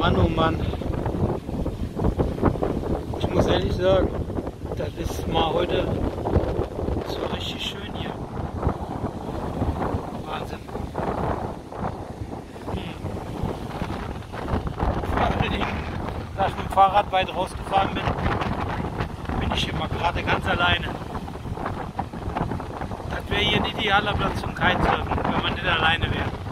Mann, oh Mann. Ich muss ehrlich sagen, das ist mal heute so richtig schön hier. Wahnsinn. Vor allen Dingen, da ich mit dem Fahrrad weit rausgefahren bin ich hier mal gerade ganz alleine. Das wäre hier ein idealer Platz zum Kitesurfen, wenn man nicht alleine wäre.